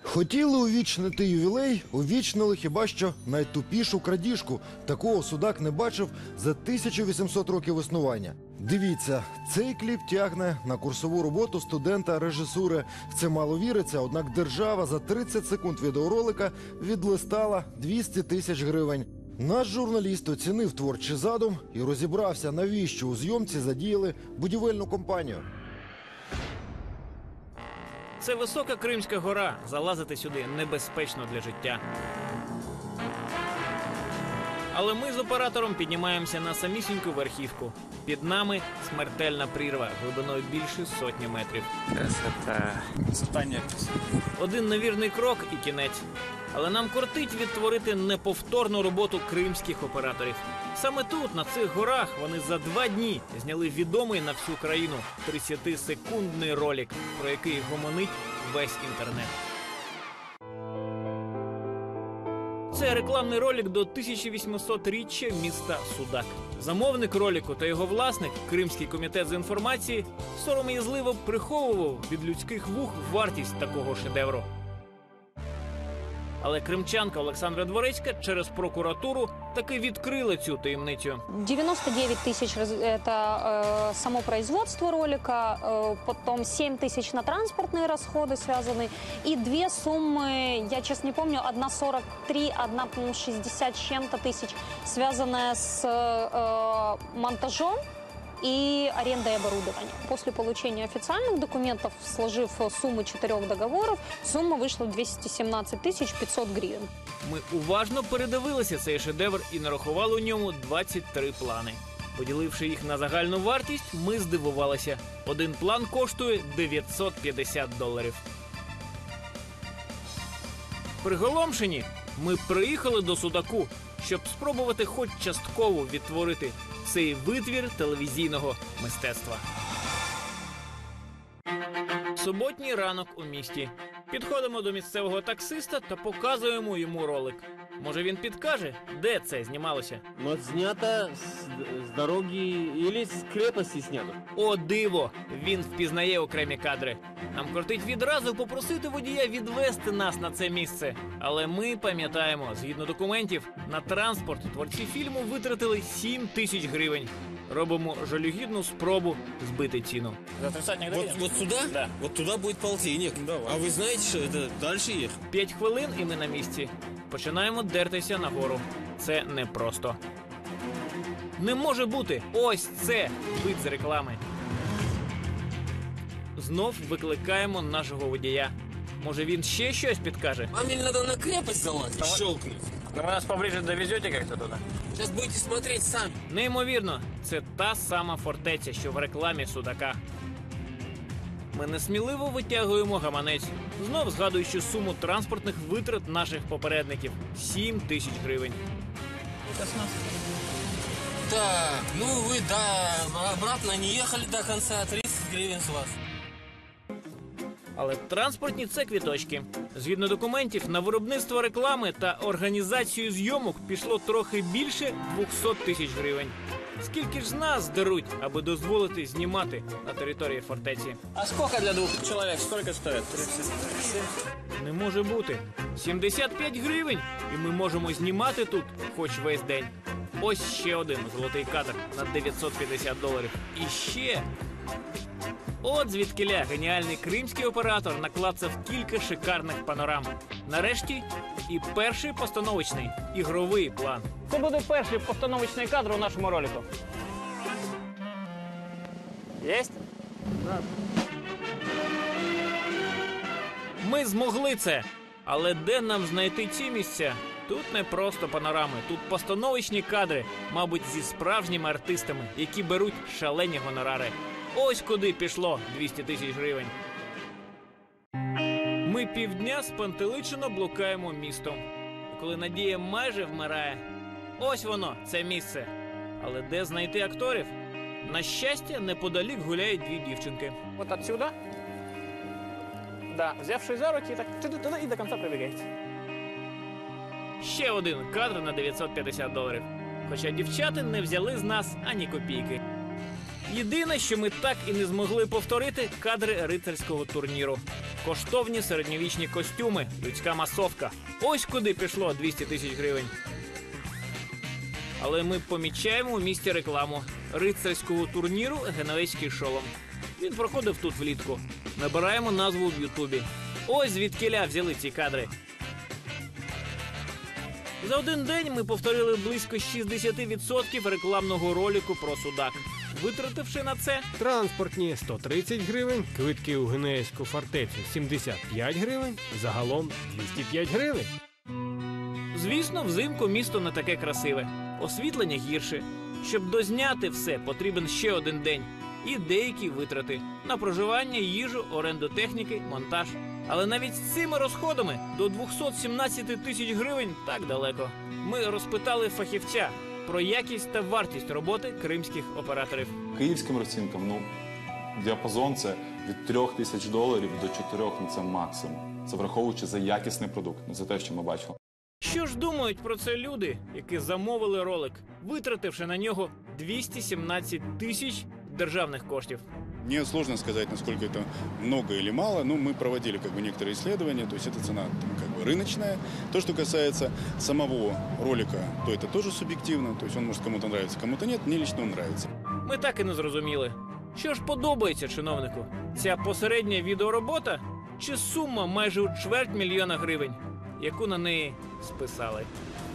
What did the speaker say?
Хотіли увічнити ювілей, увічнили хіба що найтупішу крадіжку. Такого судак не бачив за 1800 років існування. Дивіться, цей кліп тягне на курсову роботу студента режисури. В це мало віриться, однак держава за 30 секунд відеоролика відлистала 200 тисяч гривень. Наш журналіст оцінив творчий задум і розібрався, навіщо у зйомці задіяли будівельну компанію. Це висока Кримська гора. Залазити сюди небезпечно для життя. Але ми з оператором піднімаємося на самісіньку верхівку. Під нами смертельна прірва глибиною більше сотні метрів. Красота. Красота некоторая. Один невірний крок і кінець. Але нам кортить відтворити неповторну роботу кримських операторів. Саме тут, на цих горах, вони за 2 дні зняли відомий на всю країну 30-секундний ролик, про який гомонить весь інтернет. Це рекламний ролик до 1800-річчя міста Судак. Замовник ролику та його власник, Кримський комітет з інформації, сором'язливо приховував від людських вух вартість такого шедевру. Але кримчанка Олександра Дворецька через прокуратуру таки відкрила цю таємницю. 99 тысяч – это само производство ролика, потом 7 тысяч на транспортные расходы связаны, и 2 суммы, я честно не помню, одна 43, одна 60 с чем-то тысяч, связанная с монтажом и арендой оборудования. После получения официальных документов, сложив сумму 4 договоров, сумма вышла 217 500 гривен. Ми уважно передивилися цей шедевр і нарахували у ньому 23 плани. Поділивши їх на загальну вартість, ми здивувалися. Один план коштує $950. Приголомшені, ми приїхали до Судаку, щоб спробувати хоч частково відтворити цей витвір телевізійного мистецтва. Суботній ранок у місті. Підходимо до місцевого таксиста та показуємо йому ролик. Може він підкаже, де це знімалося? Но снято с дороги или с крепости снято. О, диво! Він впізнає окремі кадри. Нам кортить відразу попросити водія відвести нас на це місце. Але ми пам'ятаємо, згідно документів, на транспорт творці фільму витратили 7 тисяч гривень. Робимо жалюгідну спробу збити ціну. Вот сюда? Да. Вот туда будет полтинник. А вы знаете, что это дальше ехать? 5 хвилин і ми на місці. Починаємо дертися нагору. Це непросто. Не може бути! Ось це вид з реклами. Знов викликаємо нашого водія. Може він ще щось підкаже? Вам или надо на крепость залазить, щелкнуть? Ви нас поближе довезете як-то туди? Сейчас будете смотреть сами. Неймовірно, це та сама фортеця, що в рекламі Судака. Ми несміливо витягуємо гаманець, знов згадуючи суму транспортних витрат наших попередників – 7 тисяч гривень. Так, ну вы, да, обратно не ехали до конца, 30 гривен с вас. Але транспортні – це квіточки. Згідно документів, на виробництво реклами та організацію зйомок пішло трохи більше 200 тисяч гривень. Скільки ж з нас деруть, аби дозволити знімати на території фортеці? А сколько для 2 человек? Сколько стоит? 30. Не може бути. 75 гривень, і ми можемо знімати тут хоч весь день. Ось ще один золотий кадр на $950. І ще... От звідкиля геніальний кримський оператор наклацав кілька шикарних панорам. Нарешті і перший постановочний ігровий план. Це буде перший постановочний кадр у нашому ролику. Єсть? Да. Ми змогли це. Але де нам знайти ці місця? Тут не просто панорами, тут постановочні кадри, мабуть, зі справжніми артистами, які беруть шалені гонорари. Ось куди пішло 200 тисяч гривень. Ми півдня спантеличено блукаємо містом. І коли надія майже вмирає, ось воно, це місце. Але де знайти акторів? На щастя, неподалік гуляють 2 дівчинки. От отсюда. Да, взявши за руки, так туди і до кінця прибігають. Ще один кадр на $950. Хоча дівчата не взяли з нас ані копійки. Єдине, що ми так і не змогли повторити – кадри рицарського турніру. Коштовні середньовічні костюми, людська масовка. Ось куди пішло 200 тисяч гривень. Але ми помічаємо у місті рекламу рицарського турніру «Генуезький шолом». Він проходив тут влітку. Набираємо назву в Ютубі. Ось звідкіля взяли ці кадри. За один день ми повторили близько 60% рекламного ролику про судак. Витративши на це Транспортні 130 гривень, квитки у Генуезьку фортецю 75 гривень, загалом 205 гривень. Звісно, взимку місто не таке красиве. Освітлення гірше. Щоб дозняти все, потрібен ще один день. І деякі витрати. На проживання, їжу, оренду техніки, монтаж. Але навіть з цими розходами до 217 тисяч гривень так далеко. Ми розпитали фахівця про якість та вартість роботи кримських операторів. Київським розцінкам, діапазон це від $3000 до 4, це максимум. Це враховуючи за якісний продукт, за те, що ми бачили. Що ж думають про це люди, які замовили ролик, витративши на нього 217 тисяч державних коштів? Мне сложно сказать, насколько это много или мало, но мы проводили некоторые исследования, то есть эта цена рыночная. То, что касается самого ролика, то это тоже субъективно, то есть он может кому-то нравиться, кому-то нет, мне лично он нравится. Ми так і не зрозуміли. Що ж подобається чиновнику? Ця посередня відеоробота чи сума майже у $250 000 гривень, яку на неї списали?